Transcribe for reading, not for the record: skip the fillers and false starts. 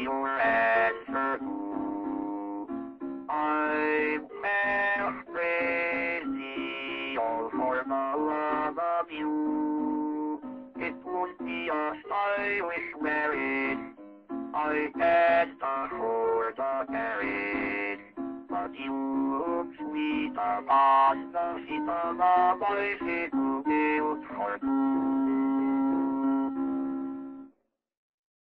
your answer to. I'm half crazy, all for the love of you. It would be a stylish marriage. I can't afford a carriage, but you look sweet upon the feet of a bicycle built for two.